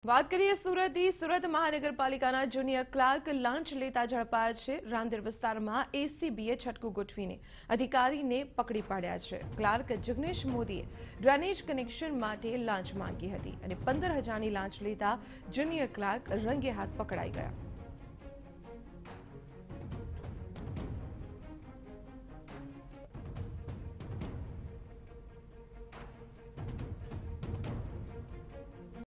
વાત કરીએ સુરતની સુરત મહાનગરપાલિકાના જુનિયર ક્લાર્ક લાંચ લેતા ઝડપાયા છે। રાંદેર વિસ્તારમાં એસીબીએ છટકું ગોઠવીને અધિકારીને પકડી પાડ્યા છે। ક્લાર્ક જિગ્નેશ મોદીએ ડ્રેનેજ કનેક્શન માટે લાંચ માંગી હતી અને 15,000ની લાંચ લેતા જુનિયર ક્લાર્ક રંગે હાથ પકડાઈ ગયા।